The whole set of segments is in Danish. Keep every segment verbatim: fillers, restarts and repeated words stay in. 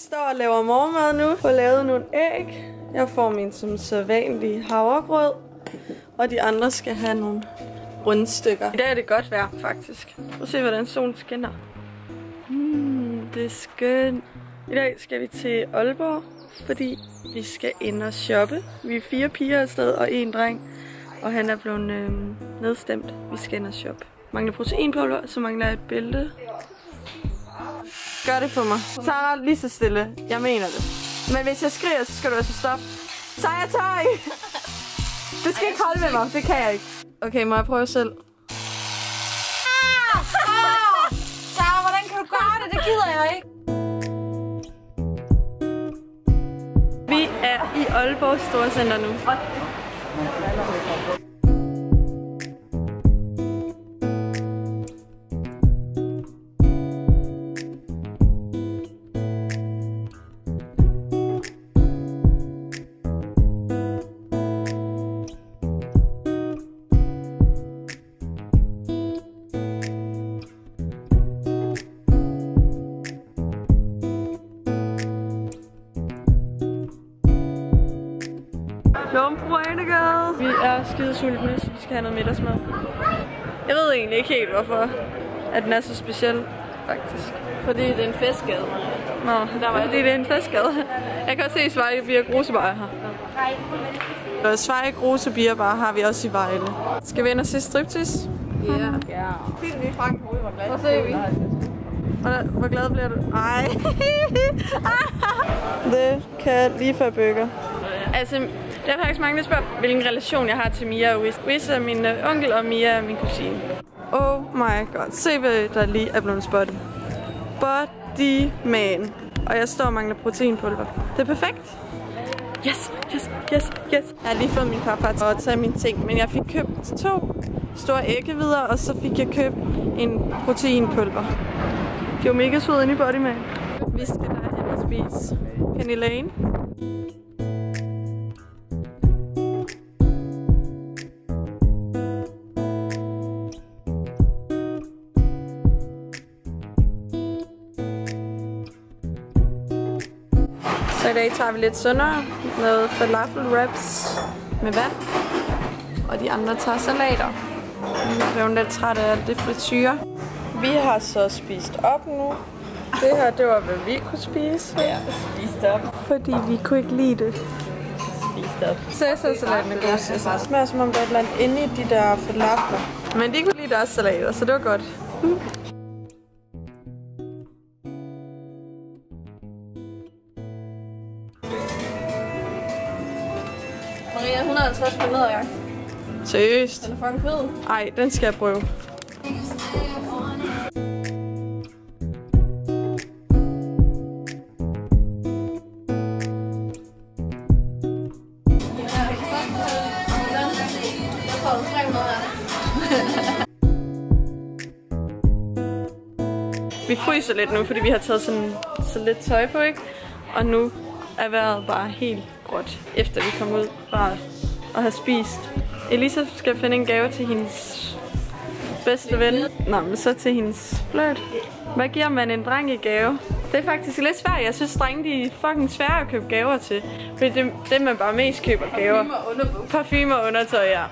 står og laver morgenmad nu. Får lavet nogle æg. Jeg får min som sædvanlige havregrød. Og de andre skal have nogle rundstykker. I dag er det godt vejr, faktisk. Prøv at se, hvordan solen skinner. Mm, det er skønt. I dag skal vi til Aalborg, fordi vi skal ind og shoppe. Vi er fire piger afsted og en dreng. Og han er blevet øh, nedstemt. Vi skal ind og shoppe. Mangler proteinpulver, så mangler jeg et bælte. Gør det for mig. Sara, lige så stille. Jeg mener det. Men hvis jeg skriger, så skal du altså stoppe. Sara, tøj! Du skal ikke holde med mig. Det kan jeg ikke. Okay, må jeg prøve selv? Ah! Ah! Sara, hvordan kan du gøre det? Det gider jeg ikke. Vi er i Aalborg Storcenter nu. Lomfruenegade. Vi er skide sultne, så vi skal have noget middagsmad. Jeg ved egentlig ikke helt, hvorfor at den er så speciel, faktisk. Fordi det er en festgade. Nå, der var fordi det er en festgade. Jeg kan også se Sveje Bier Grusebar her. Og Sveje Grusebier Bar har vi også i Vejle. Skal vi ind og se striptease? Ja. Ja. Filmen i Frank Hoved var glad. Hvor ser vi? Hvor, hvor glad bliver du? Ej. Det kan jeg lige før bøger. Altså, der er faktisk mange, der spørger, hvilken relation jeg har til Mia og Wiz. Wiz er min uh, onkel, og Mia er min kusine. Oh my god. Se, hvad der lige er blevet spottet. Body man. Og jeg står og mangler proteinpulver. Det er perfekt. Yes, yes, yes, yes. Jeg har lige fået min pappa til at tage mine ting, men jeg fik købt to store æggehvider, og så fik jeg købt en proteinpulver. De var mega søde inde i Body Man. Vi skal derhen og spise Penny Lane. Så i dag tager vi lidt sundere, noget falafel wraps med vand, og de andre tager salater. Jeg er jo lidt træt af alt det frityre. Vi har så spist op nu. Det her, det var hvad vi kunne spise. Ja, spist op. Fordi vi kunne ikke lide det. Spist op. Cæsar-salaten er god. Cæsar. Det smager som om der er et eller andet inde i de der falafler. Men de kunne lide deres salater, så det var godt. Mm. Maria, et hundrede og halvtreds på læderjakke. Seriøst? Den er fucking fed. Ej, den skal jeg prøve. Vi fryser lidt nu, fordi vi har taget sådan, så lidt tøj på, ikke? Og nu er vejret bare helt gråt, efter vi kom ud fra at have spist. Elisa skal finde en gave til hendes bedste ven. Nå, men så til hendes flirt. Hvad giver man en dreng i gave? Det er faktisk lidt svært. Jeg synes, drenge de er fucking svære at købe gaver til. Fordi det, det man bare mest køber gaver. Parfumer og underbukser. Parfumer og undertøj, ja.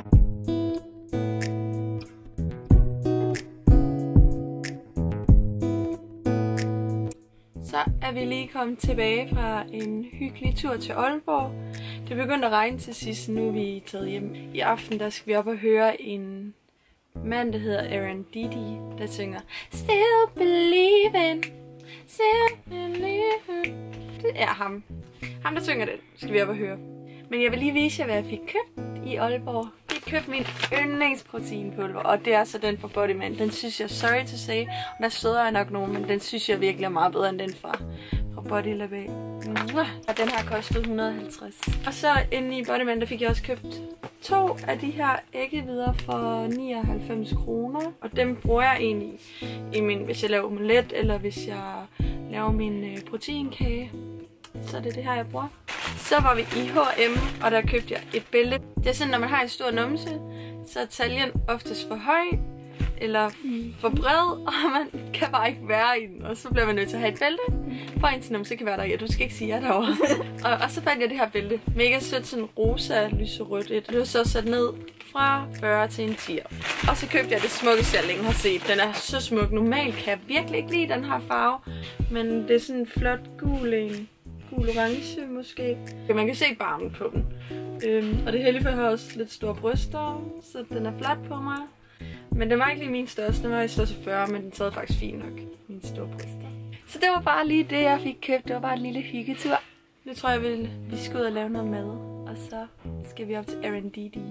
Så er vi lige kommet tilbage fra en hyggelig tur til Aalborg. Det begyndte at regne til sidst, nu er vi taget hjem. I aften der skal vi op og høre en mand, der hedder Aaron Didi, der synger Still Believin', Still Believin'. Det er ham. Ham, der synger det, skal vi op og høre. Men jeg vil lige vise jer, hvad jeg fik købt i Aalborg. Jeg fik købt min yndlingsproteinpulver, og det er så den fra Body Man. Den synes jeg, sorry to say, og der støder jeg nok nogen, men den synes jeg virkelig er meget bedre end den fra, fra Body Lab. Og den her kostede et hundrede og halvtreds. Og så inde i Body Man, der fik jeg også købt to af de her æggehvider for nioghalvfems kroner. Og dem bruger jeg egentlig i min, hvis jeg laver omelet, eller hvis jeg laver min øh, proteinkage. Så det er det her, jeg bruger. Så var vi i H og M, og der købte jeg et bælte. Det er sådan, når man har en stor numse, så er taljen oftest for høj. eller for bred, og man kan bare ikke være i den. Og så bliver man nødt til at have et bælte, for indtil så kan være der. Ja, du skal ikke sige ja derovre. og, og så fandt jeg det her bælte. Mega sødt, sådan rosa, lyserødt. Et. Det var så sat ned fra fyrre til en tier. Og så købte jeg det smukkeste, jeg længe har set. Den er så smuk. Normalt kan jeg virkelig ikke lide den her farve, men det er sådan en flot gul en. Gul-orange måske. Man kan se barmen på den. Øhm, og det heldige for, at jeg har også lidt store bryster, så den er flat på mig. Men den var ikke lige min største. Den var i størrelse fyrre, men den sad faktisk fint nok. Mine store bryster. Så det var bare lige det, jeg fik købt. Det var bare en lille hyggetur. Nu tror jeg, vi, vi skal ud og lave noget mad. Og så skal vi op til R and D D.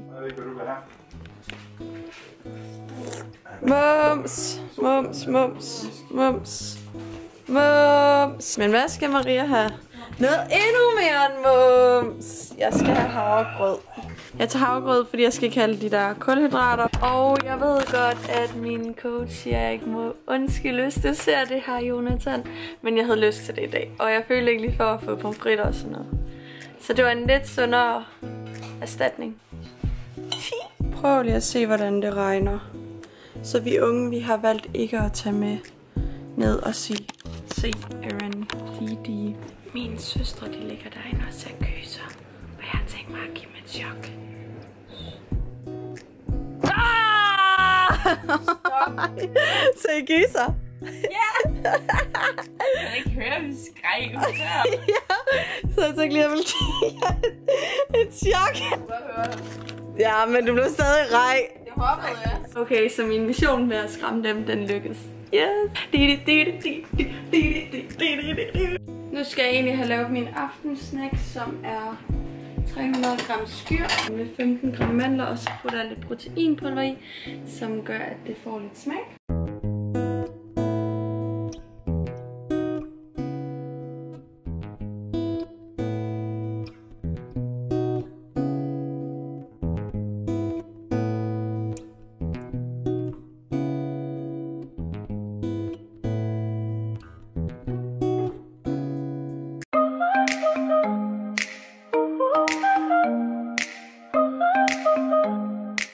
Mums, mums, mums, mums, mums. Men hvad skal Maria have? Noget endnu mere end mums. Jeg skal have havregrød. Jeg tager havregrød, fordi jeg skal ikke have de der kulhydrater. Og jeg ved godt, at min coach siger, at jeg ikke må undskylde, hvis du ser det her, Jonathan. Men jeg havde lyst til det i dag. Og jeg følte ikke lige for at få pomfritter og sådan noget. Så det var en lidt sundere erstatning. Prøv lige at se, hvordan det regner. Så vi unge, vi har valgt ikke at tage med ned og sige, se Aaron, Didi. Mine søstre, de ligger derinde og ser kyser. Og jeg har tænkt mig at give dem et chok. Så I gyser? Ja! Jeg kan ikke høre, vi skreg ud der. Ja, så jeg tænkte lige, at jeg ville give jer et, et chok. Ja, men du blev stadig rej. Det håbede jeg. Okay, så min mission med at skræmme dem, den lykkes. Yes. Nu skal jeg egentlig have lavet min aftensnack, som er tre hundrede gram skyr med femten gram mandler, og så putter jeg lidt proteinpulver i, som gør, at det får lidt smag.